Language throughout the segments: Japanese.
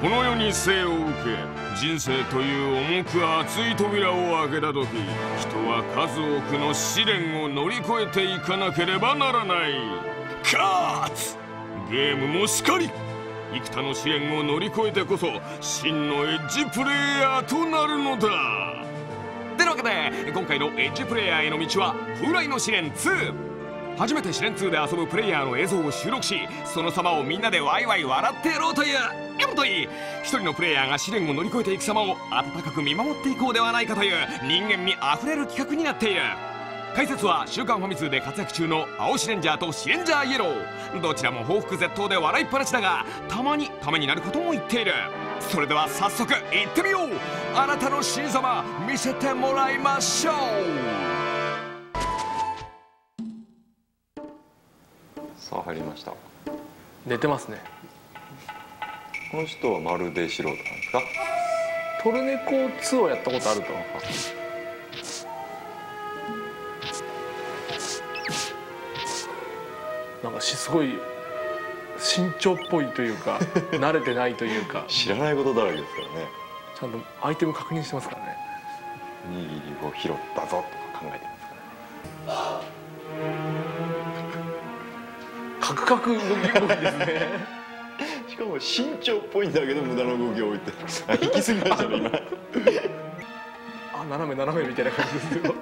この世に生を受け、人生という重く厚い扉を開けた時、人は数多くの試練を乗り越えていかなければならない。カーツ！ゲームもしかり、幾多の試練を乗り越えてこそ真のエッジプレイヤーとなるのだ。てなわけで、今回のエッジプレイヤーへの道は風来の試練2。初めて試練2で遊ぶプレイヤーの映像を収録し、その様をみんなでワイワイ笑ってやろうという一人のプレイヤーが試練を乗り越えていく様を温かく見守っていこうではないかという人間味あふれる企画になっている。解説は週刊ファミ通で活躍中の青シレンジャーとシレンジャーイエロー、どちらも報復絶倒で笑いっぱなしだが、たまにためになることも言っている。それでは早速行ってみよう。あなたの新様見せてもらいましょう。 さあ入りました。 寝てますね。 この人はまるで素人なんですか？ トルネコ2をやったことあると。なんかすごい慎重っぽいというか慣れてないというか知らないことだらけですからね。 ちゃんとアイテム確認してますからね。 おにぎりを拾ったぞとか考えてますからね。 カクカク動きですね。 しかも慎重っぽいんだけど無駄な動きを置いて行き過ぎましたね今。 あ、斜めみたいな感じですよ。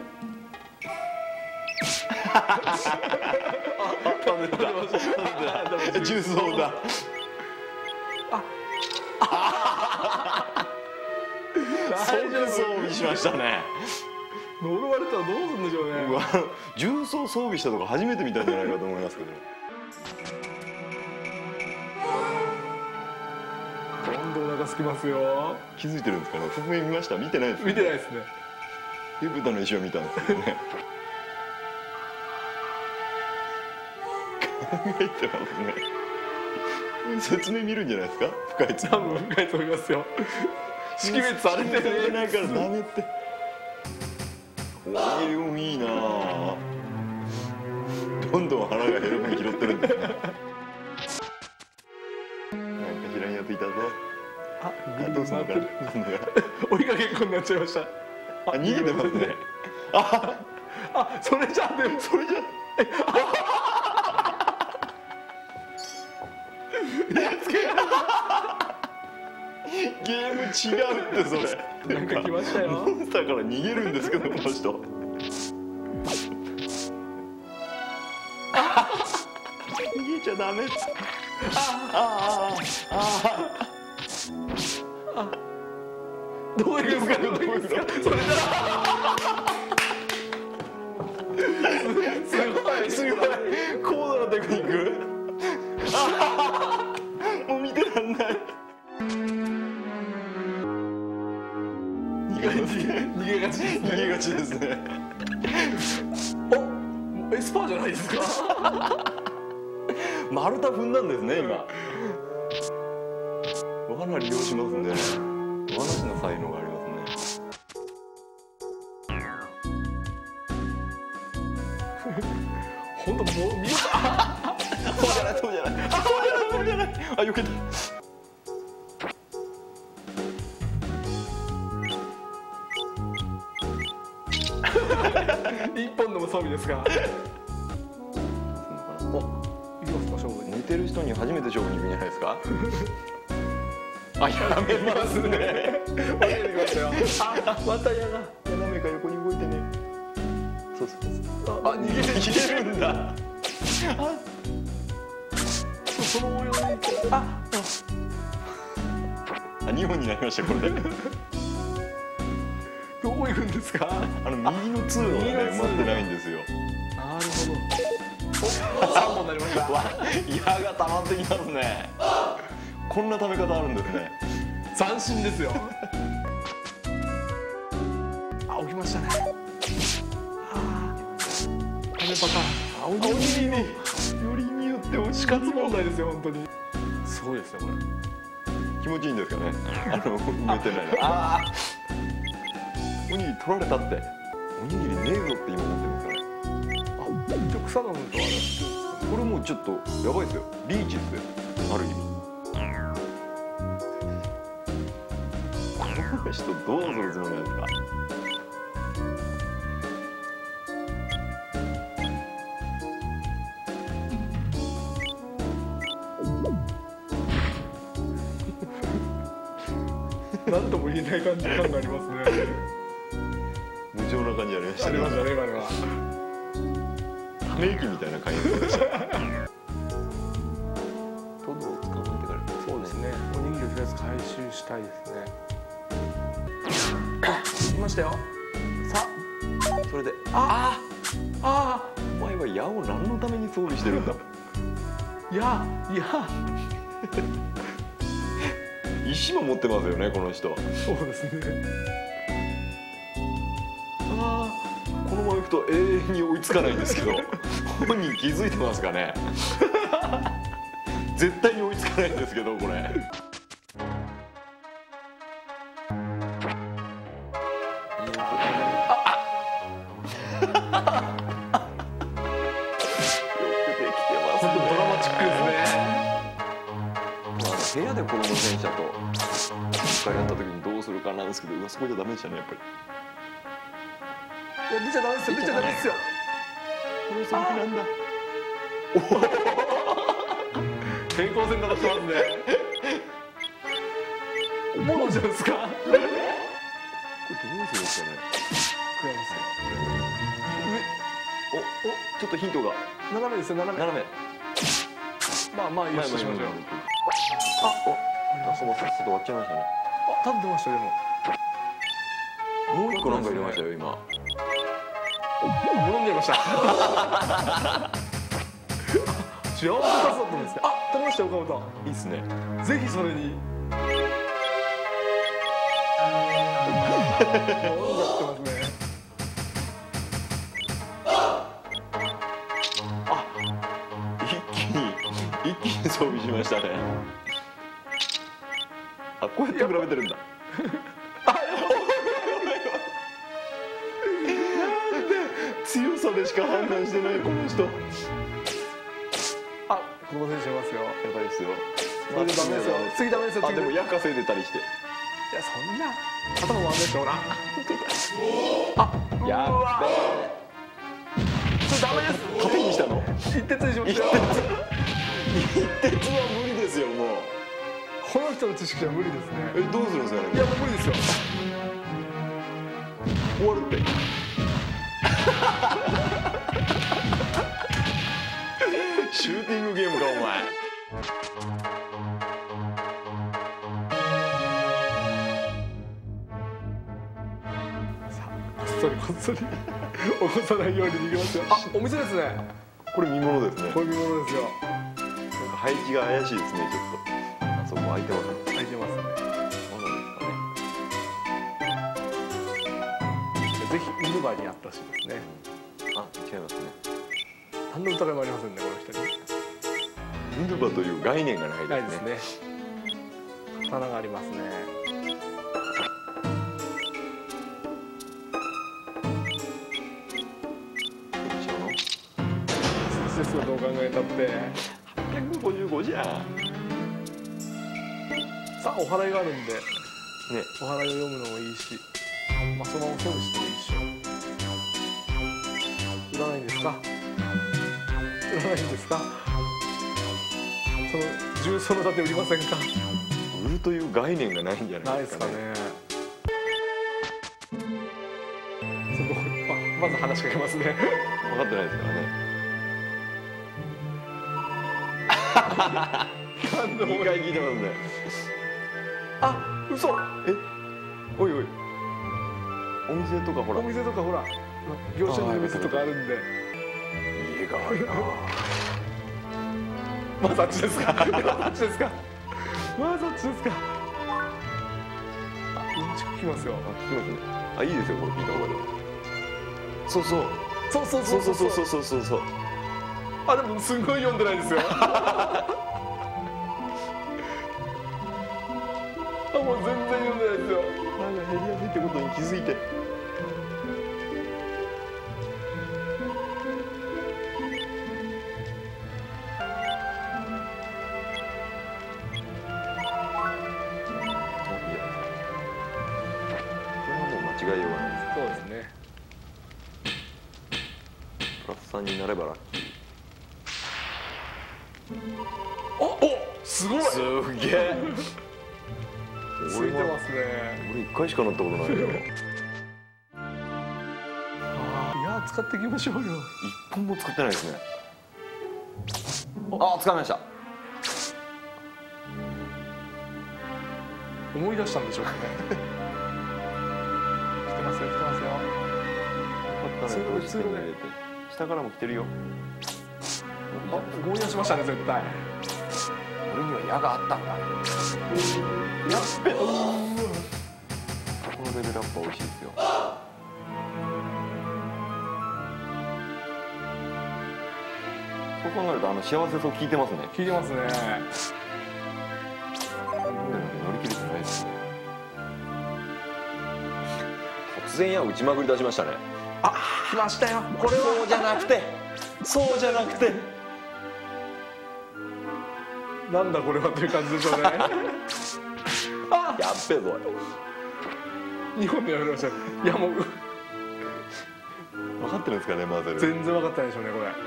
重曹だ。即装備しましたね。 呪われたらどうするんでしょうね。 重曹装備したとこ初めて見たんじゃないかと思いますけど。 どんどんお腹空きますよ。 気づいてるんですかね。覆面見ました？見てないですね。 見てないですね。 で豚の石は見たんですけどね。考えてますね。説明見るんじゃないですか？深いやつ。 多分深いと思いますよ。識別されてる。 ないからダメって。おにぎりもいいなぁ。どんどん腹が減る分拾ってるんですね。なんか知らんやついたぞ。どうすんのかな。 追いかけっこになっちゃいました。 逃げてますね。 それじゃでもそれじゃ。 ゲーム違うってそれ。 なんか来ましたよ。 モンスターから逃げるんですけどこの人。逃げちゃダメ。 どういうかどういうか。それじゃ。 すごい高度なテクニック。もう見てらんない。逃げがちですね。 お、エスパーじゃないですか。 丸太踏んだんですね今。罠利用しますね。罠師の才能がありますね。 本当もう見えた。そうじゃない。あ、よけた。 一本でも装備ですか。お、行きますか勝負に。 似てる人に初めて勝負に行くんじゃないですか。 やめますね。降りてきましたよ。 また矢が斜めか横に動いてね。そう。逃げるんだ。 その模様に 2本になりましたこれで。 どこ行くんですか？ 右の通路がね埋まってないんですよ。 なるほど。3本になりました。 矢が溜まってきますね。こんな食べ方あるんですね。 斬新ですよ。起きましたね。食べパターン。おにぎりよりによって死活問題ですよ本当に。すごいですねこれ。 気持ちいいんですかね。埋めてない。おにぎり取られたって。おにぎりねえぞって今思ってるんですかね。 一応草なのとこれもうちょっとやばいですよ。リーチですよ。ある意味。 の人どうするつもりなんですか。 なんとも言えない感じ感がありますね。 無情な感じありましたね。 ありましたね、今のは。 ため息みたいな感じでした。トドを捕まえてから。 そうですね。おにぎりをとりあえず回収したいですね。来ましたよ。さそれで、 あ、あお前は矢を何のために装備してるんだ。 いや石も持ってますよね、この人。 そうですね。 ああ、このままいくと永遠に追いつかないんですけど、本人気づいてますかね。絶対に追いつかないんですけど、これ。よくできてますね。 本当ドラマチックですね。 部屋で子供戦車と一回やった時にどうするかなんですけど、そこじゃダメでしたね、やっぱり。 いや、出ちゃダメですよ、出ちゃダメですよ。 この先なんだ。 平行線戦ってますね。もうどうしたんですか。 これどうするんですかね。 食らいますよ。 お、ちょっとヒントが斜めですよ、斜め。 斜め。 まあまあ、よしとしましょう。 あ、そう、さっさと終わっちゃいましたね。 あ、食べてましたでも。 もう一個なんか入れましたよ、今。 もう飲んじゃいました。幸せだったんですね。あ、食べましたよ、岡本。 いいっすね。 ぜひそれに。飲んじゃってますね。 一気に装備しましたね。あ、こうやって比べてるんだ。強さでしか判断してないこの人。 あ、この選手いますよ。 やばいですよ。 それでダメですよ。次ダメですよ。 あ、でも矢稼いでたりして。 いや、そんな頭もあんないでしょ、ほら。あ、 やっべえ。 それダメです。 縦にしたの？ 一徹にしましたよ。 一徹は無理ですよ、もう。 この人の知識は無理ですね。 どうするんですかね。 いや、もう無理ですよ。 終わるって。シューティングゲームか、お前。 さあ、こっそりこっそり起こさないように逃げますよ。あ、お店ですね。 これ見物ですね。 こういうものですよ。 なんか配置が怪しいですね、ちょっと。あそこ空いてますね。 開いてますね。 まだですかね。 ぜひウルバにあってほしいですね。 あ、違いますね。 何の疑いもありませんね、この人に。 ヌルバという概念がないないですね。 ですね。刀がありますね。ですよ、どう考えたって。 855じゃん。 さあ、お祓いがあるんで、 ね、 お祓いを読むのもいいし、まあ、そのままそうしてもいいっしょ。売らないんですか。売らないんですか。その重曹の盾売りませんか。 売るという概念がないんじゃなないいでかね。 ですすかね。そこ、まず話しかけますね。 分かってないですからね。 何度も 2回聞いてますね。 あ、嘘。 え、おいおい。お店とかほら。 お店とかほら、業者の店とかあるんで。 家があるな。 まずあっちですか。まずあっちですか。まずあっちですか。あ、うんちくきますよ。 あ、聞きますね。あ、いいですよ、これ聞いた方がいい。そうそう。 そうそうそそううそううそそうそうそうそう。 あ、でもすごい読んでないですよ。あ、もう全然読んでないですよ。 なんか減りやすいってことに気づいて。 がようがないです。 そうですね。 プラス3になればラッキー。 おすごい。 すげえ。 ついてますね。 俺1回しか乗ったことないよ。 いや使っていきましょうよ。 1本も使ってないですね。あ、使いました。 思い出したんでしょうかね。来てますよ来てますよ。 よかったね。 通路で下からも来てるよ。 あ、思い出しましたね絶対。 俺には矢があったんだ。 やっべ。 このレベルアップは美味しいですよ。そう考えると幸せそう効いてますね。 聞いてますね。 乗り切れてないですね。突然矢を打ちまくり出しましたね。 あ、来ましたよ。これはそうじゃなくて、そうじゃなくて、 なんだこれはという感じでしょうね。あ、 やっべえぞ。 日本でやめました。いやもう分かってるんですかね、マゼル。 全然分かってないでしょうねこれ。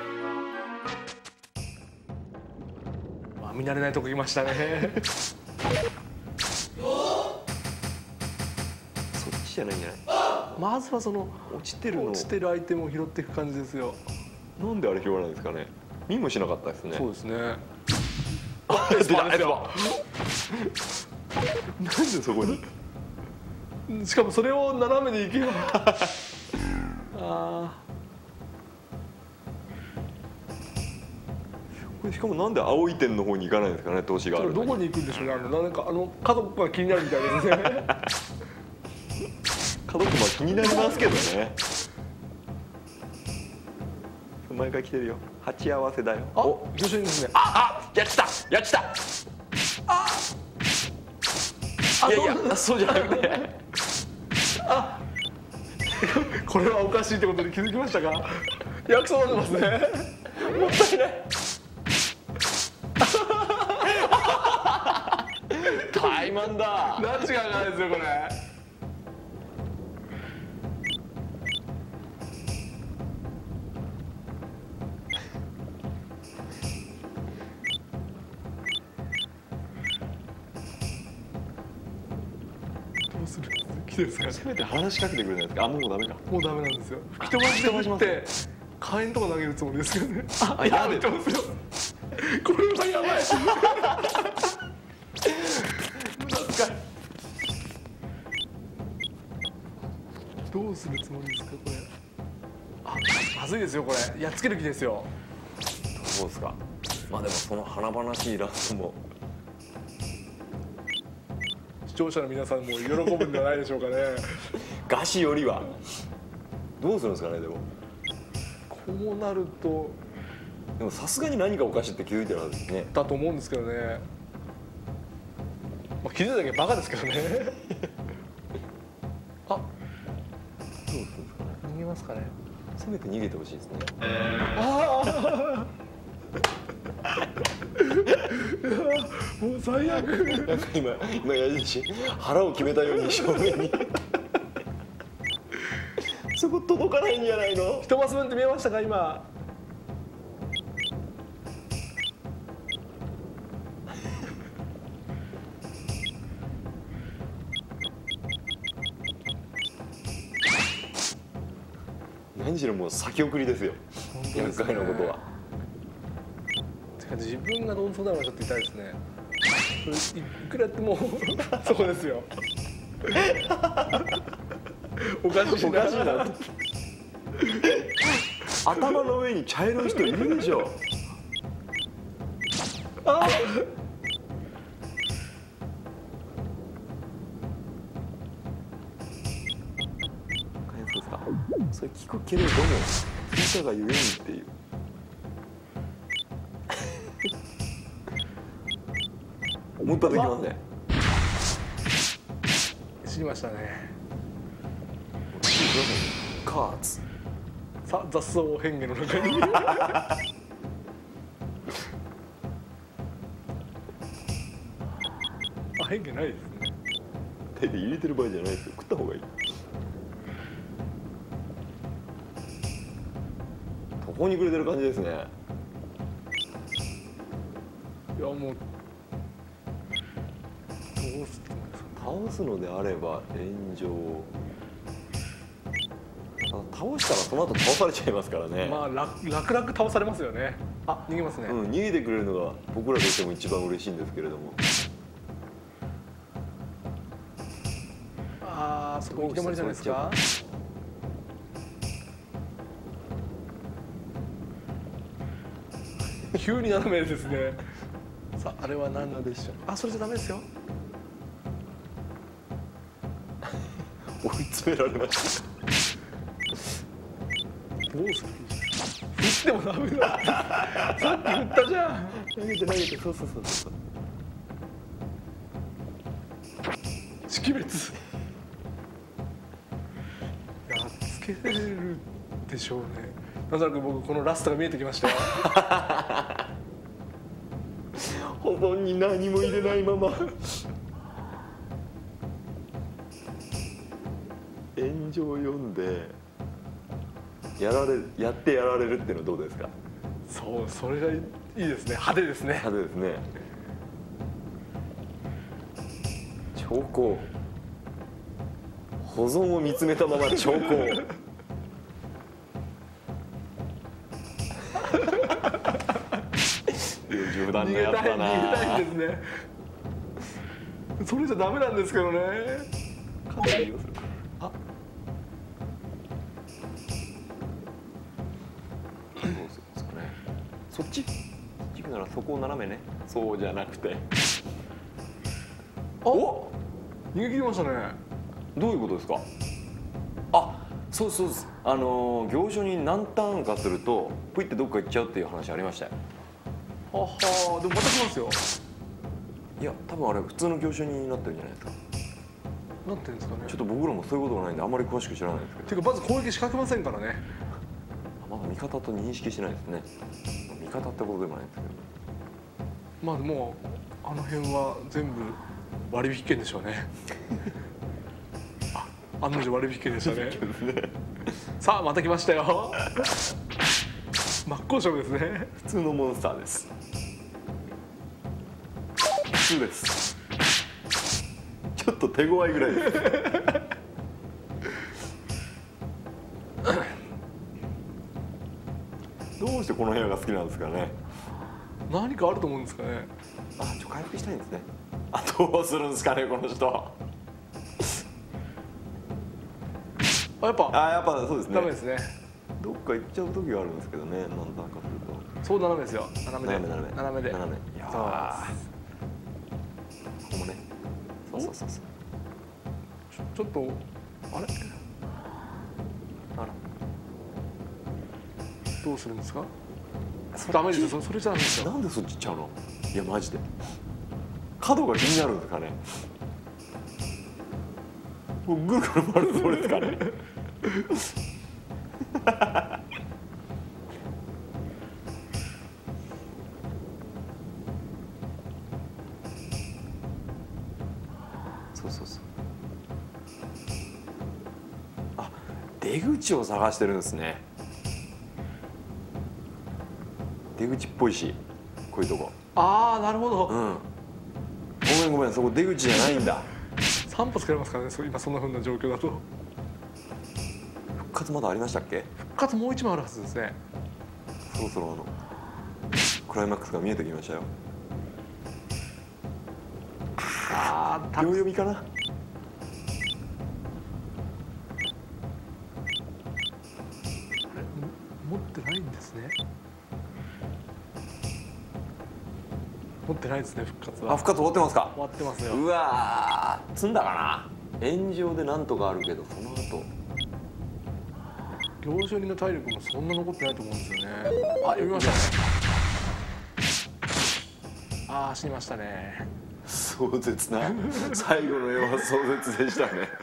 見慣れないとこ来ましたね。 そっちじゃないんじゃない。 まずはその落ちてるの。 落ちてるアイテムを拾っていく感じですよ。 なんであれ拾わないんですかね。見もしなかったですね。 そうですね。 エスパーですよ。なんでそこに。 しかもそれを斜めに行けば。あこれしかもなんで青い点の方に行かないんですかね、投資がああ。 るのに。 どこに行くんでしょうね。なんか家族が気になるみたいですね。 家族も気になりますけどね。毎回来てるよ。鉢合わせだよ。 あ、魚種ですね。 やってたやってた。いやいや、そうじゃなくて。 これはおかしいってことに気づきましたか。約束してますね。 もったいない。怠慢だ。 何時間かないですよこれ。どうする。来てるんですか。 せめて話しかけてくれないですか。あ、もうダメか。 もうダメなんですよ。吹き飛ばして振って火炎とか投げるつもりですよね。 あ、やべえ。 これはやばい。どうするつもりですかこれ。あ、まずいですよこれ。やっつける気ですよ。 そうですか。まあでもその華々しいラストも視聴者の皆さんも喜ぶんではないでしょうかね。 餓死よりはどうするんですかね。でもこうなるとさすがに何かおかしいって気づいてるはずですね。 だと思うんですけどね。まあ、気づいただけバカですけどね。あ、 どうするんですかね。 逃げますかね。 せめて逃げてほしいですね。 もう最悪。 なんか今矢印腹を決めたように正面にそこ届かないんじゃないの。 一マス分って見えましたか今。 何しろもう先送りですよ。厄介なことは。 てか自分が論争なのはちょっと痛いですね。これいくらやってもそこですよ。おかしいな。 頭の上に茶色い人いるでしょ。 あ、 それ聞くけれども聞いたがゆえにっていう。思った時はね。 知りましたね。 カーツ。 さあ雑草変化の中に。あ、変化ないですね。 手で入れてる場合じゃないですよ。食った方がいい。 途方に暮れてる感じですね。 いやもうどうするんですか。 倒すのであれば炎上、倒したらその後倒されちゃいますからね。 まあ楽々倒されますよね。あ、逃げますね。 うん、逃げてくれるのが僕らとしても一番嬉しいんですけれども。 ああ、そこ行き止まりじゃないですか。急に斜めですね。さあ、あれは何でしょう。あ、それじゃダメですよ。 追い詰められました。 どうする。振ってもダメだ。さっき振ったじゃん。 投げて投げて、そうそうそうそう。 識別。やっつけれるでしょうね。なんとなく僕このラストが見えてきましたよ。 保存に何も入れないまま炎上を読んでやってやられるっていうのはどうですか。 そう、それがいいですね。派手ですね。 派手ですね。長考、保存を見つめたまま長考。冗談のやつだな。 逃げたいんですね。それじゃダメなんですけどね。 かなりよする。 あ、 どうするんですかね。そっち行くならそこを斜めね。そうじゃなくて。 お、逃げ切りましたね。 どういうことですか。あ、そうそうです。行書に何ターンかするとプイってどっか行っちゃうっていう話ありましたよ。 はは、でもまた来ますよ。 いや、多分あれ普通の行書になってるんじゃないですか。 なんていうんですかね。 ちょっと僕らもそういうことがないんであんまり詳しく知らないんですけど。 ていうかまず攻撃仕掛けませんからね。 まだ味方と認識してないですね。味方ってことでもないんですけど。 まあでもあの辺は全部割引券でしょうね。案の定割引券でしたね。さあまた来ましたよ。真っ向勝負ですね。 普通のモンスターです。普通です。ちょっと手強いぐらいです。どうしてこの部屋が好きなんですかね。 何かあると思うんですかね。 あ、回復したいんですね。あ、どうするんですかねこの人。 あ、やっぱやっぱそうですね。 ダメですね。 どっか行っちゃう時があるんですけどね。なんだかすそう斜めですよ。斜めで。 斜め斜めで。 斜め。いやそうー、ここもね。そうそうそうそう。 ちょっとあれ。 あら。 どうするんですか。ダメですよ。それじゃダメですよ。 なんでそっち行っちゃうの。いやマジで。角が気になるんですかね。もうぐるぐる回るつもりですかね。そうそうそう。あ、出口を探してるんですね。出口っぽいし、こういうとこ。 ああ、なるほど。 うん。ごめん、そこ出口じゃないんだ。 3歩つけられますからね。今そんな風な状況だと。 復活まだありましたっけ。 復活もう一枚あるはずですね。 そろそろクライマックスが見えてきましたよ。 ああ、 秒読みかな。 持ってないんですね。持ってないですね、復活は。 あ、復活終わってますか。 終わってますよ。 うわー、積んだかな。炎上でなんとかあるけど、その後行書人の体力もそんな残ってないと思うんですよね。あ、読みましたね。ああ、死にましたね。 壮絶な最後の絵は壮絶でしたね。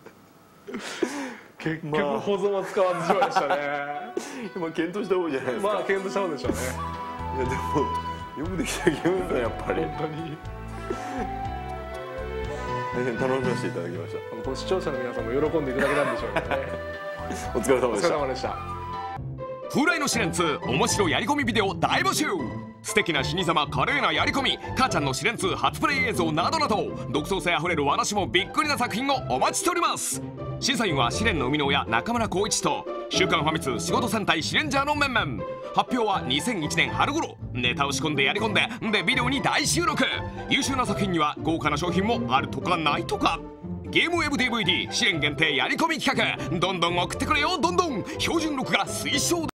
結局保存は使わずしまいましたね。 今検討した方がいいじゃないですか。 まあ検討した方でしょうね。 いやでもよくできたゲームだやっぱり。 本当に大変楽しませていただきました。 この視聴者の皆さんも喜んでいただけたんでしょうね。 お疲れ様お疲れでした。 様でした。 風来の試練2面白やり込みビデオ大募集。素敵な死に様、華麗なやり込み、母ちゃんの試練2初プレイ映像などなど、独創性あふれる話もびっくりな作品をお待ちしております。審査員は試練の生みの親中村浩一と週刊ファミ通仕事戦隊シレンジャーの面々。発表は2001年春頃。ネタを仕込んでやり込んでビデオに大収録。優秀な作品には豪華な商品もあるとかないとか。ゲームウェブ DVD 試練限定やり込み企画、どんどん送ってくれよ、どんどん。標準録画推奨だ。